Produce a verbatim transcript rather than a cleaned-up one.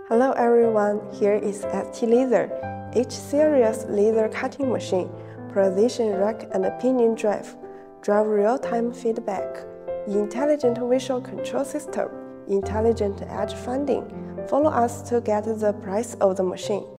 Hello everyone, here is S T Laser, H-series laser cutting machine, precision rack and pinion drive, drive real-time feedback, intelligent visual control system, intelligent edge finding. Follow us to get the price of the machine.